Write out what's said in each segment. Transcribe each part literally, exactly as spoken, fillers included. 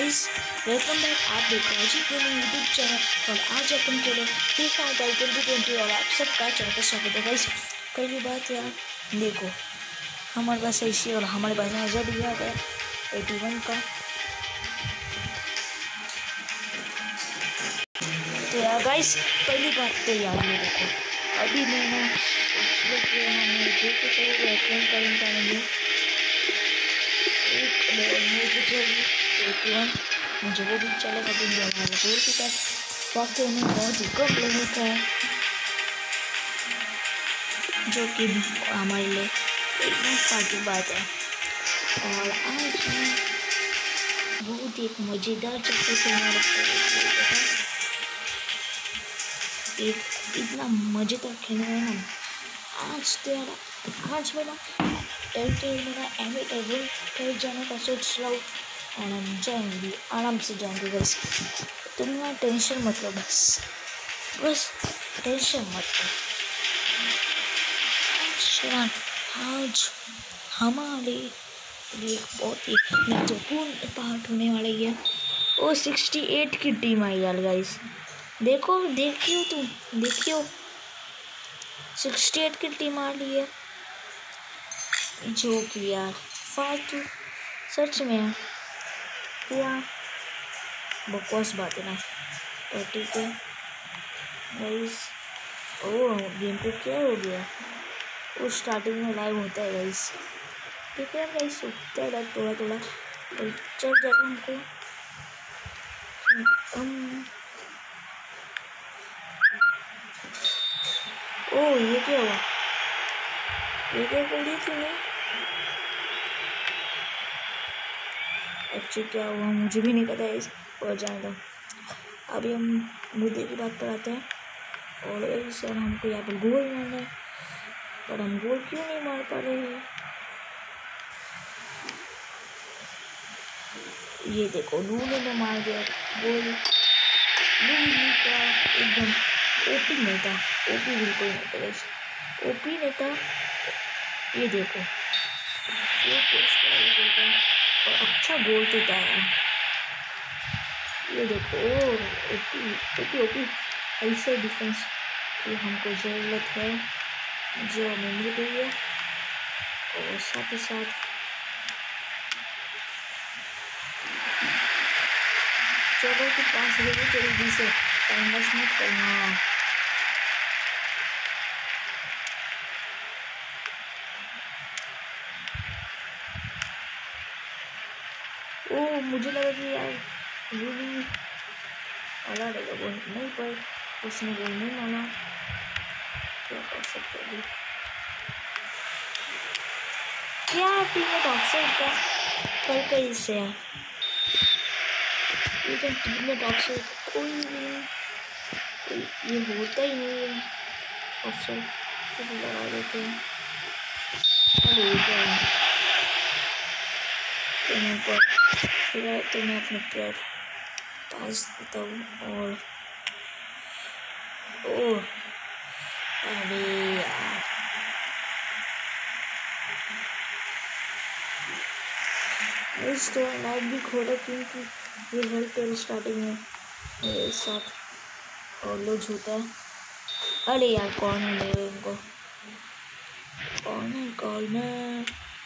Guys, welcome back. आप देख रहे हैं जी गेमिंग यूट्यूब चैनल और आज अपन खेले फीफा ट्वेंटी ट्वेंटी और आप सबका चैनल का स्वागत है गाइस। पहली बात यार देखो, हमारे पास ऐसी और हमारे पास नजर भी आ गया एटी वन का। तो यार गाइस, पहली बात तो यार ये देखो, अभी मैंने एटी वन मुझे वो भी चलेगा, दिन हमारे गोल की तरफ वाकई में बहुत ही कम लोगों का है, जो कि हमारे लिए एकदम फाटी बात है। और आज मैं बहुत ही एक मज़ेदार चक्कर से हमारे एक इतना मज़ेदार खेलने में ना, आज तो यार आज मेरा टेरिटरी मेरा एमिटेबल कर जाने का सोच रहा हूँ और हम जाएंगे, आराम से जाएंगे बस। तुम ना टेंशन मत लो, बस बस टेंशन मत लो। आज आज हमारे लिए एक बहुत ही महत्वपूर्ण पार्ट होने वाला है। वो सिक्सटी एट की टीम आई यार गाइस, देखो देखियो तुम देखियो सिक्सटी एट की टीम आ रही है, जो कि यार फालतू सच में यार बकवास बात है ना। तो ठीक है गाइस, ओ गेम को क्या हो गया, वो स्टार्टिंग में लाइव होता है गाइस। ठीक है गाइस, होता है थोड़ा थोड़ा और चल जाएगा हमको। हम ओ ये क्या हुआ, ये क्या कर दिया तूने? एक्चुअली क्या हुआ मुझे भी नहीं पता है, और जाने दो। अभी हम मुद्दे की बात पर आते हैं। और सर हमको यहाँ पर गोल मारना है, पर हम गोल क्यों नहीं मार पा रहे हैं? ये देखो लूने ने मार दिया गोल। लूने का एकदम ओपी नहीं था, ओपी बिल्कुल नहीं था वैसे, ओपी नहीं था। ये देखो ये और अच्छा गोल तो था यार। ये देखो ओपी ओपी ओपी ऐसे डिफेंस की हमको ज़रूरत है, जो हमें मिल गई है। और साथ ही साथ चलो तो पास लेके जल्दी से, टाइम वेस्ट मत करना। ओ मुझे लगा कि यार वो भी अला रहेगा गोल नहीं, पर उसने गोल नहीं माना, क्या कर सकते अभी। क्या टीम ऑफसाइड का कर कैसे है, ये तो टीम में ऑफसाइड कोई नहीं, कोई ये होता ही नहीं है ऑफसाइड, तो लगा देते हैं। अरे क्या तो फिर तो मैं अपने प्लेयर पास देता हूँ। और ओ अरे यार इस तो लाइट भी खोला, क्योंकि ये हेल्थ टेल स्टार्टिंग में मेरे साथ और लो झूठा है। अरे यार कौन है मेरे इनको, कौन है कौन है?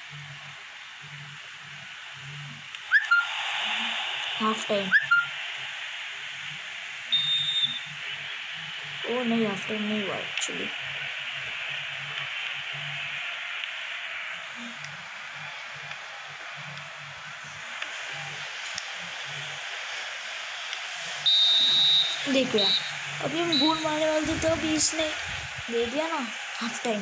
हाफ टाइम, ओ नहीं हाफ टाइम नहीं हुआ एक्चुअली। देखो यार अभी हम गोल मारने वाले थे, तो अभी इसने दे दिया ना हाफ टाइम।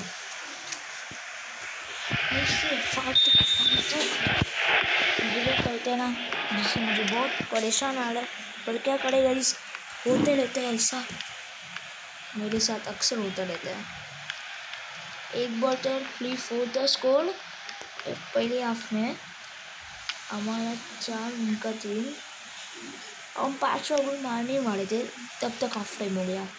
फालतू फालतू करते ना, जिससे मुझे बहुत परेशान आ रहा है, पर क्या करेगा, इस होते रहते हैं ऐसा, मेरे साथ अक्सर होता रहता है। एक बार तो फ्री फोर द स्कोर पहले हाफ में हमारा चार उनका तीन, हम पाँचवा गोल मारने वाले थे, तब तक हाफ टाइम हो गया।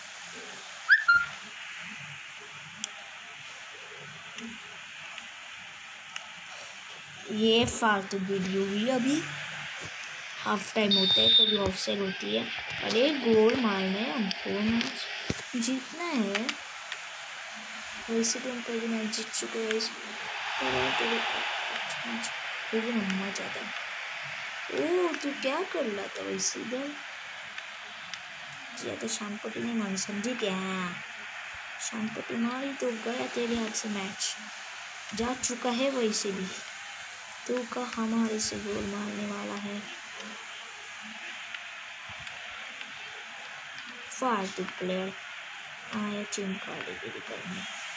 ये फालतू वीडियो हुई अभी हाफ टाइम होता है, कभी ऑफ साइड होती है। अरे गोल मारने हैं हमको, मैच जीतना है। वैसे तो हम पहले मैच जीत चुके हैं, लेकिन अम्मा ज़्यादा। ओ तू क्या कर रहा था वैसे इधर? जी तो शाम पट्टी नहीं मारी, समझी क्या? शाम पट्टी मारी तो गया तेरे हाथ से मैच, जा चुका है। वैसे भी तू का हमारे से गोल मारने वाला है। फालतू प्लेयर आया चिमका लेके करने।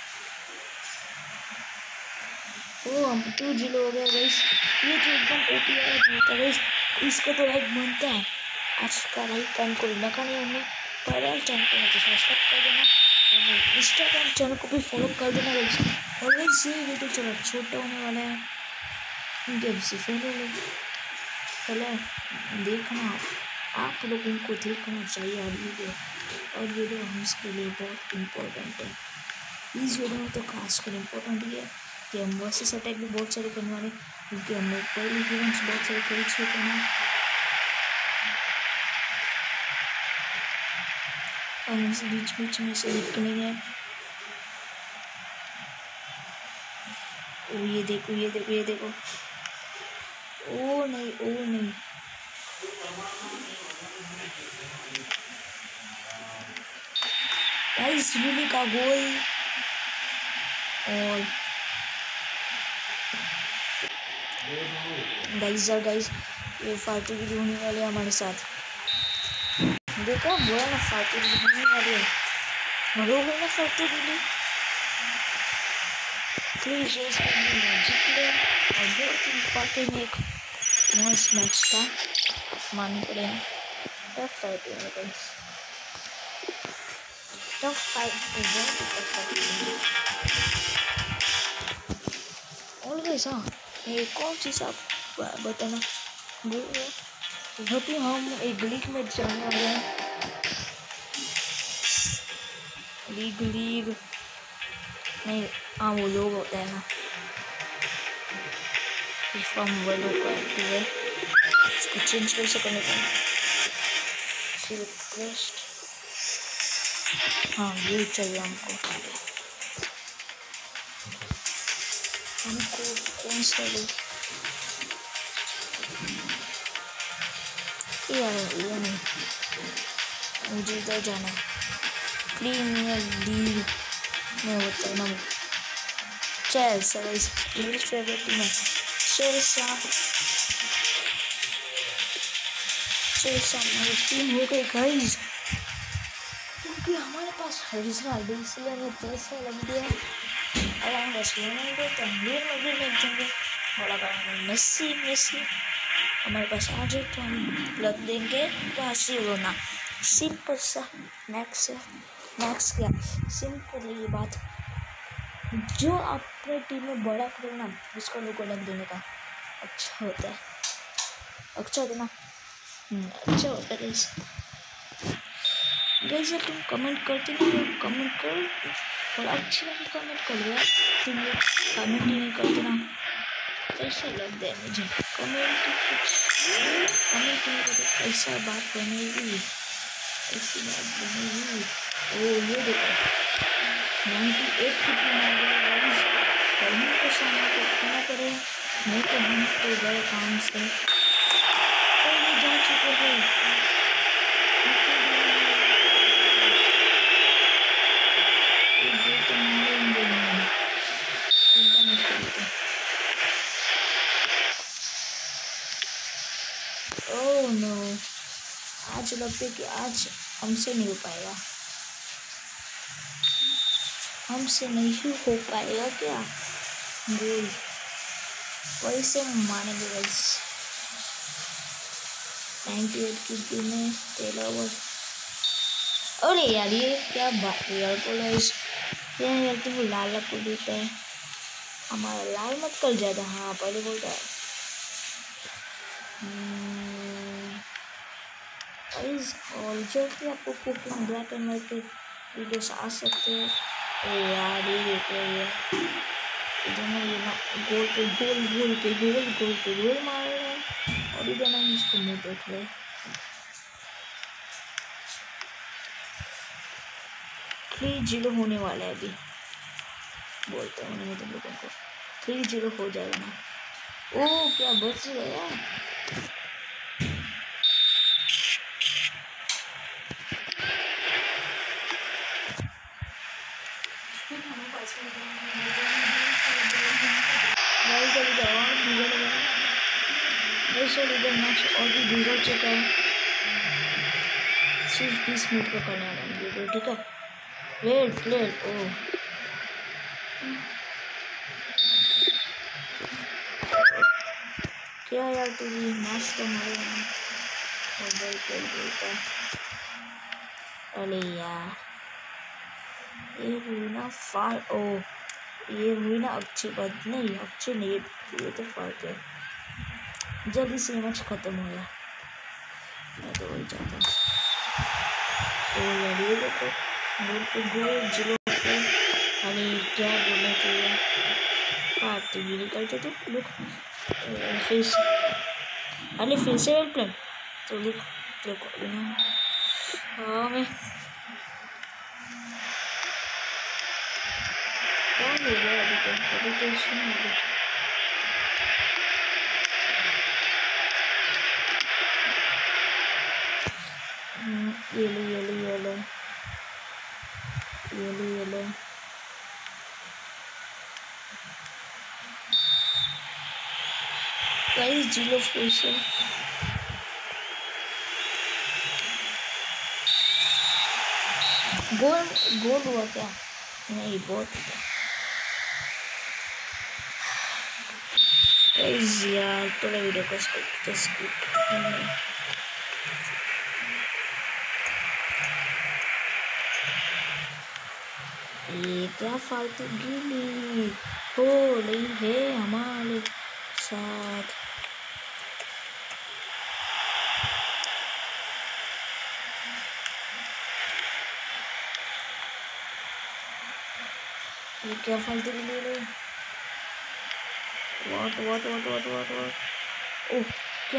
ओ हम टू जीरो हो गया गाइस। ये तो एकदम ओपी वाला जीता गाइस, इसका तो लाइक बनता है। आज का लाइक टाइम को लगा नहीं हमने, पहले टाइम को मुझे सब्सक्राइब कर देना और इंस्टाग्राम चैनल को भी फॉलो कर देना गाइस। और गाइस ये वीडियो चलो छोटा होने वाला है, जब से पहले पहले देखना, आप लोगों को देखना चाहिए और वीडियो और वीडियो हमसे लिए बहुत इम्पोर्टेंट है। इस वीडियो में तो खासकर इम्पोर्टेंट है कि हम वर्सेस अटैक भी बहुत सारे करने वाले, क्योंकि हमने पहले इवेंट्स बहुत सारे खेल चुके हैं और हमसे बीच बीच में से दिखने गए। ओ ये देखो ये देखो ये देखो, ओ नहीं ओ नहीं, गाइस यूली का गोल। और गाइस गाइस ये फालतू की होने वाले हमारे साथ, देखो बोला ना फालतू की होने वाली है, मरो गई ना फालतू की। प्लीज जीत ले और बहुत इम्पोर्टेंट एक मस्त मैच था, मानना पड़ेगा। टफ फाइट है गाइस, टफ फाइट बहुत टफ फाइट। और गाइस हाँ ये कौन सी आप बताना अभी हम एक लीग में जाने वाले हैं। लीग लीग नहीं, हाँ वो लोग होता है ना, फीफा मोबाइल का एक्टिव है, उसको चेंज कैसे करने का रिक्वेस्ट। हाँ ये चाहिए हमको, हमको कौन सा लो ये ये नहीं, मुझे इधर जाना है। प्रीमियर लीग में होता है ना चेल्सी, मेरी फेवरेट टीम है चेल्सी। चेल्सी हमारी टीम हो गई गाइस, क्योंकि हमारे पास हरीसरा इसलिए हमें पैसा लग गया। अगर हम बस लेंगे तो हम लीग में भी लग जाएंगे, और अगर हमें मेसी मेसी हमारे पास आ जाए तो हम लग देंगे बार्सिलोना। सिंपल सा मैक्स मैक्स क्या सिंपल है ये बात, जो अपने टीम में बड़ा करो ना उसका लोगो लग देने का अच्छा होता है, अच्छा होता है ना, अच्छा होता है गाइस। गाइस तुम कमेंट करते नहीं हो, कमेंट करो और अच्छी बात कमेंट कर दो, तुम लोग कमेंट ही नहीं करते ना, कैसा लगता है मुझे। कमेंट कमेंट नहीं करते, ऐसा बात बनेगी, ऐसी बात बनेगी। ओ ये देखो नाइन्टी एट की टीम आ गई गाइस, हम को सामना करना पड़े, नहीं तो हम तो गए काम से। तो ये जा चुके हैं, तो मारेंगे नहीं, चिंता मत करिए। ओह नो, आज लगता है कि आज हमसे नहीं हो पाएगा, हमसे नहीं हो पाएगा क्या गोल, वैसे मानेंगे गाइस। नाइन्टी एट की टीम में तेरह ओवर। अरे यार ये क्या बात है यार, बोला इस ये यार तुम लाल को देता है, हमारा लाल मत कर जाता। हाँ पहले बोलता है गाइस, और जो कि आपको कुकिंग ब्लैक एंड वाइट के वीडियोस आ सकते हैं। ए यार ये देखो ये इधर ये ना गोल पे गोल गोल पे गोल गोल पे गोल मार रहे हैं, और थोड़ी देर में इसको मुंह देख ले। थ्री जीरो होने वाला है अभी, बोलता हूँ मैं तुम लोगों को थ्री जीरो हो जाएगा ना। ओ क्या बच गया। इधर मैच और भी बिगड़ चुका है। सिर्फ बीस मिनट का करने वाला है वीडियो, ठीक है। वेट प्लेट ओ क्या यार तेरी मैच तो मारे मोबाइल पे बोलता है। अरे यार ये हुई ना फाल। ओ ये हुई ना अच्छी बात नहीं, अच्छी नहीं, ये तो फाल्ट है। जल्दी से मैच खत्म हो गया, मैं तो वही चाहता हूँ। ओ यार ये देखो गोल पे गोल जिलो पे। अरे क्या बोलना चाहिए, पार्टी भी निकलते थे। लुक फिर से, अरे फिर से एयरप्लेन तो लुक देखो हाँ मैं क्या हो गया अभी तो अभी तो सुन गया। ये ले ये ले ये ले ये ले ये ले गाइस जिलो फिर से गोल गोल हुआ क्या? नहीं बहुत गाइस यार थोड़ा वीडियो को स्किप स्किप ये क्या फालतू गिली हो रही है हमारे साथ। ये क्या फालतू गिली रे। What what what what what what oh क्या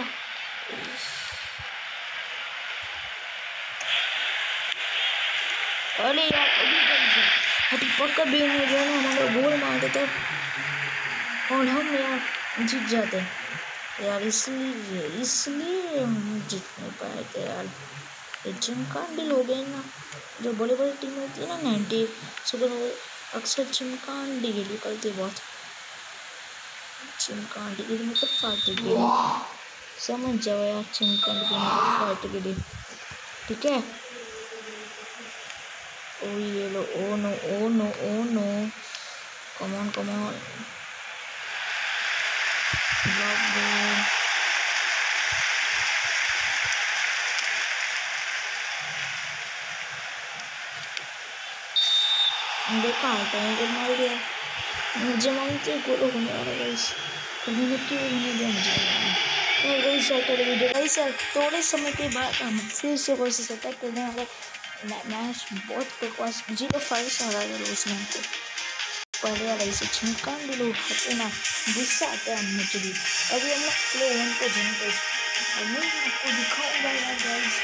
अरे यार अभी अभी पक्का बेल में जो ना हमारा गोल मार देता और हम यार जीत जाते यार। इसलिए इसलिए हम जीत नहीं पाए थे यार। ये चिमकांडी लोग हैं ना, जो बड़े बड़े टीम होती है ना नाइन्टी सुपर, अक्सर चिमकांडी के निकलती बहुत। चिमकांडी के मतलब फालतू के, समझ जाओ यार। चिमकांडी के मतलब फालतू के, ठीक है। ओ ये लो oh no oh no oh no come on come on देखा टाइम गोल मार दिया। मुझे मानते गोल होने वाला गाइस, कभी न क्यों होने दिया मुझे गाइस। यार थोड़े वीडियो गाइस यार थोड़े समय के बाद हम फिर से कोशिश अटैक करने वाले। मैच बहुत बकवास जीरो फाइव से हरा दिया उसने हमको। पहले वाला इसे चिमकांडी लोग हटे ना, गुस्सा आता है मुझे भी। अभी हम लोग प्ले वन को जम गए और मैं आपको दिखाऊंगा यार गाइस,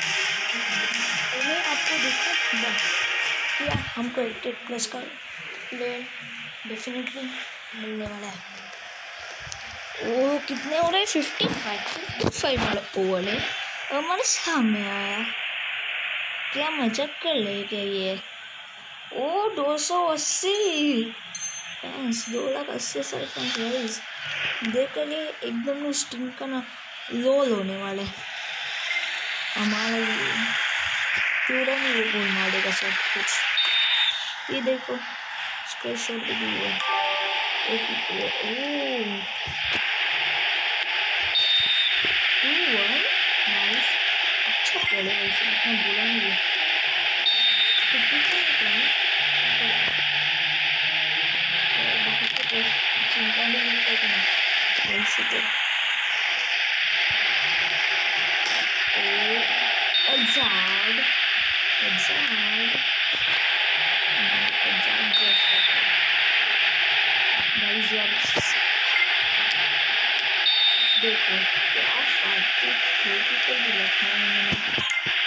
मैं आपको दिखाऊंगा क्या हमको एट प्लस का प्लेयर डेफिनेटली मिलने वाला है। वो कितने हो रहे हैं? फिफ्टी फाइव फिफ्टी फाइव वाला ओवर है हमारे सामने आया। क्या मजाक कर ले क्या ये? ओ दो सौ अस्सी फैंस, दो लाख अस्सी हजार फैंस गाइस देख ले। एकदम स्टिंग का ना लोल होने वाले हमारा पूरा नहीं वो गोल मारेगा सब कुछ। ये देखो स्कोर शॉट भी है एक ही प्लेयर। ओ नाइस, अच्छा प्लेयर है वैसे, इतना बोला नहीं है। चिंताने भी नहीं करना वैसे तो। ओ अजाद अजाद अजाद गाइस यार देखो क्या फालतू गोलकीपर भी रखा है मैंने।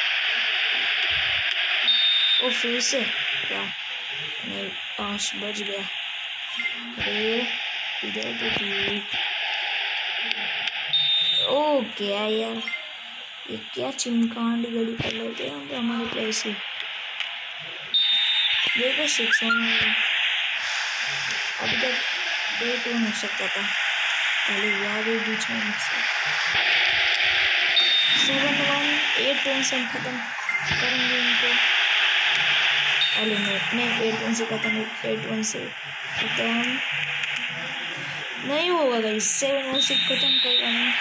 ओ फिर से क्या नहीं, पाँच बज गया। अरे इधर तो तू, ओ क्या यार, ये क्या चिमकांड गड़ी कर लेते हैं हम हमारे पैसे। देखो सिक्स वन होगा, अभी तक एट वन हो सकता था। अरे यार ये बीच में miss seven one eight one से हम खत्म करेंगे इनको। अरे नहीं नहीं, एट वन से खत्म, एट वन से खत्म नहीं होगा गाइस, सेवन वन से खत्म कर रहे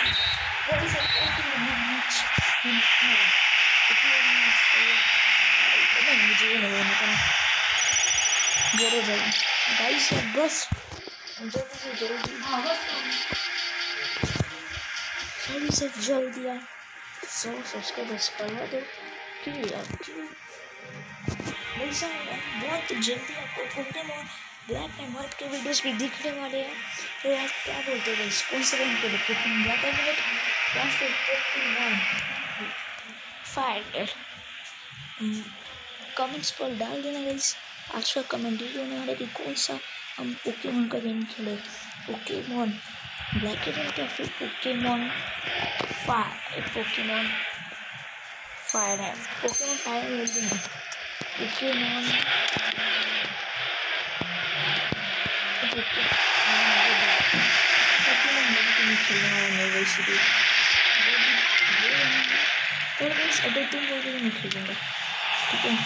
मुझे नहीं पता जरूर भाई गाइस, बस जल्दी से जल्दी जल्दी से जल्दी यार सौ सब्सक्राइबर्स करवा दो। क्यों यार क्यों वैसा बहुत जल्दी आपको पोकेमॉन ब्लैक एंड व्हाइट के वीडियोस भी दिखने वाले हैं। तो यार क्या बोलते हैं गाइस, कौन से रैंक पे पोकेमॉन ब्लैक एंड व्हाइट या फिर पोकेमॉन फायर, कमेंट्स पर डाल देना गाइस। आज का कमेंट ये होने वाला है कि कौन सा हम पोकेमॉन का गेम खेले, पोकेमॉन ब्लैक एंड व्हाइट या फिर पोकेमॉन फायर, पोकेमॉन फायर है, पोकेमॉन फायर बोल देना, पोकेमॉन खेलने वाला नहीं वैसे भी, और गाइस अगर तुम बोलोगे तो मैं खेलूँगा, ठीक है।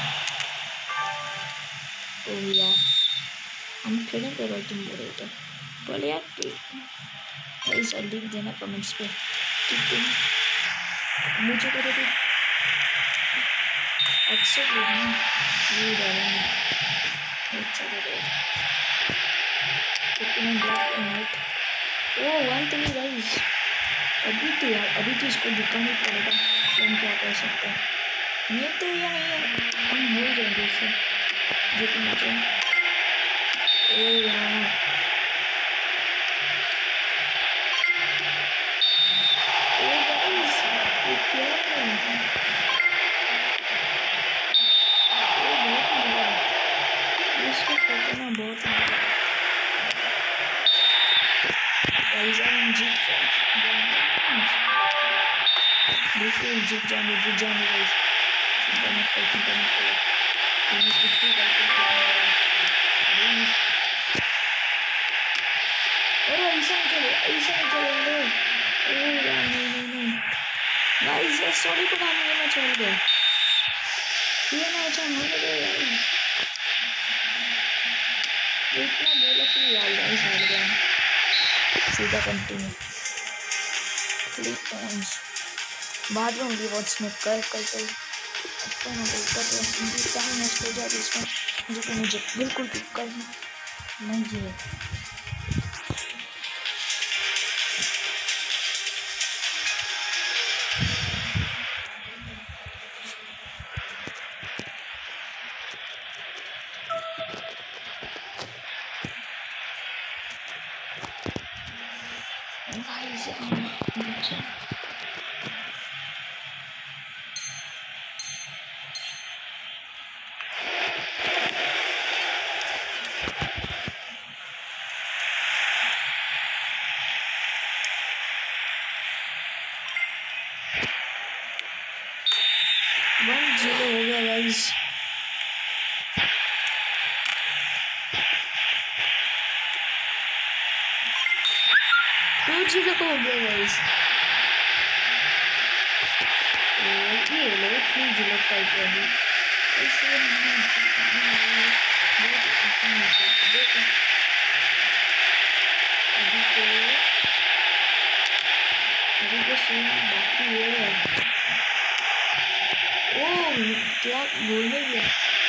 तो यार हम खेलेंगे अगर तुम बोलोगे तो, बोले यार गाइस लिख देना कमेंट्स पे कि तुम मुझे करोगे एक्सेप्ट करना, ये डालेंगे अच्छा करेगा Pokemon black and white. Oh one three guys, अभी तो यार अभी तो इसको दिखाना ही पड़ेगा कि हम क्या कर सकते हैं, नहीं तो या नहीं है हम भूल जाएंगे इसे जो कि मुझे। ओ यार ओ गाइस ये क्या है, इसको पकड़ना बहुत ही गाइस, हम जीत बिल्कुल जीत जाएंगे, जीत जाएंगे गाइस, चिंता मत करो, चिंता मत करो, तुम्हें कुछ भी करके अरे ऐसा नहीं चले, ऐसा नहीं चलेंगे। ओ यार नहीं नहीं नहीं गाइस, यार सॉरी को काम ये मैं छोड़ गया, ये मैं अच्छा मान गया गाइस, इतना बोला कि यार गाइस हार गया। सीधा कंटिन्यू क्लिक पॉइंट्स बाद में रिवॉर्ड्स में कर करते अच्छा ना बोलता तो मुझे टाइम वेस्ट हो जाती इसमें, जो कि मुझे बिल्कुल भी करना नहीं है। वन जीरो हो गया गाइस, टू जीरो को हो गया गाइस, ये लोग थ्री जीरो कर दिया अभी, ऐसे बहुत आसान है। देखो अभी तो अभी तो सीन बाकी है। ओ क्या बोलने गया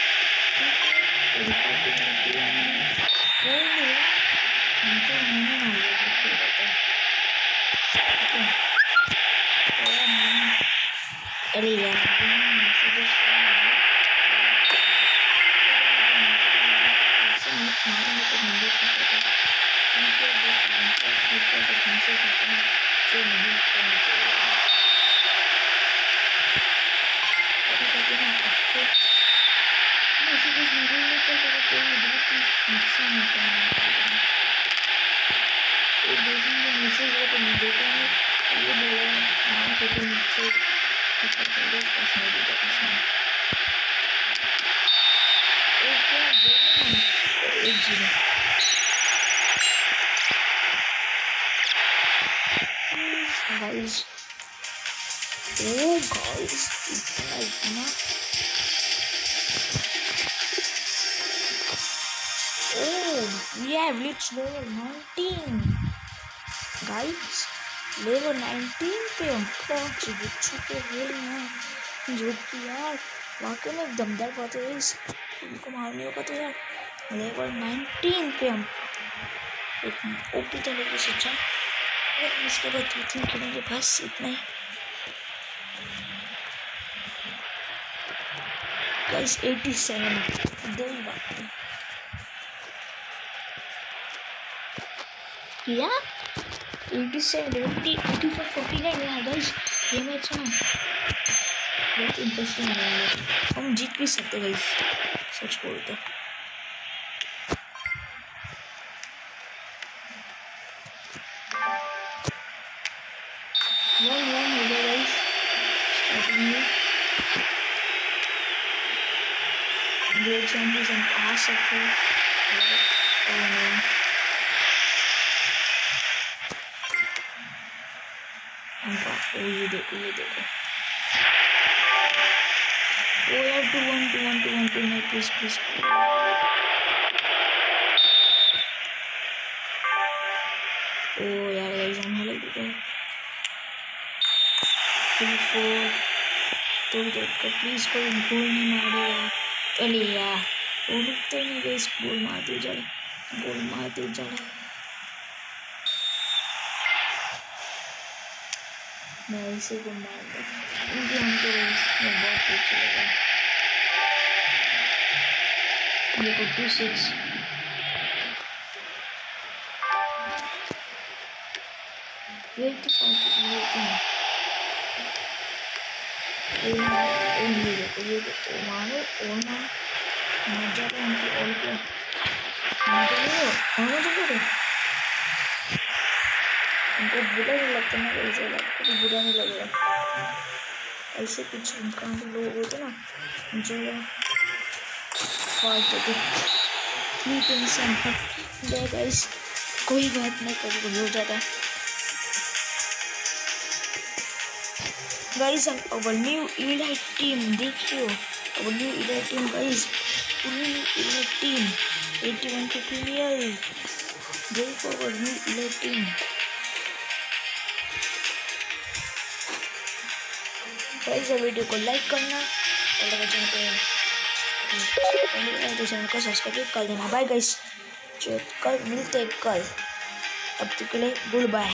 अरे यार ऐसे नहीं करना चाहिए। कभी कभी ना अच्छे मैसेजेस नहीं लेकर करते हैं, बहुत ही नुकसान होता है। एक देखेंगे मैसेज वो तो नहीं देखा है, ये बोला नाम से भी नीचे कुछ पहले पास नहीं दिया इसमें। एक क्या बोले ना एक जीरो गाइस। ओ गाइस इतना इतना oh we have reached level nineteen guys। level nineteen पे हम पहुंच चुके हैं यार, जो कि यार वाकई में एक दमदार बात है। इस इनको मारने होगा तो यार लेवल नाइनटीन पे हम एक ओपी तरीके से जा, और इसके बाद दो तीन खेलेंगे, बस इतना ही गाइस। एटी सेवन दो ही बात है क्या, eighty seven eighty eighty four forty nine यार गाइस। ये मैच ना बहुत इंटरेस्टिंग है, हम जीत भी सकते गाइस सच बोल तो। वन वन हो गया गाइस स्टार्टिंग में, ग्रेट चांसेस हम आ सकते हैं। ओ ये देखो ये देखो ओ यार two one two one two one two नहीं प्लीज प्लीज। ओ यार गाइस हम हेल्प करो टू फोर तो देखो प्लीज कोई गोल नहीं मारेगा। चलिए यार वो रुकते नहीं गाइस, गोल मारते जा रहे गोल मारते जा रहे। मैं इसी को मार दूँ क्योंकि हम तो इसमें बहुत पीछे लगा। देखो टू सिक्स ये तो ये ये देखो ये देखो मारो और मारो मर जा रहे उनकी और क्या मर जा रहे हो मर जा रहे उनको बुरा नहीं लगता ना, ऐसे लगता तो बुरा नहीं लग रहा। ऐसे कुछ कहाँ के लोग होते ना जो फाइट होते नहीं टेंशन है गाइस, कोई बात नहीं कभी कभी हो जाता है गाइस। अब न्यू इलाइट टीम देखियो, अब न्यू इलाइट टीम गाइस, पूरी इलाइट टीम एटी वन के प्रीमियर देखो, अब new elite team guys. Video को लाइक करना और अगर चैनल पे तो चैनल को सब्सक्राइब कर देना। बाय गाइस, कल मिलते हैं कल, तब तक के लिए गुड बाय।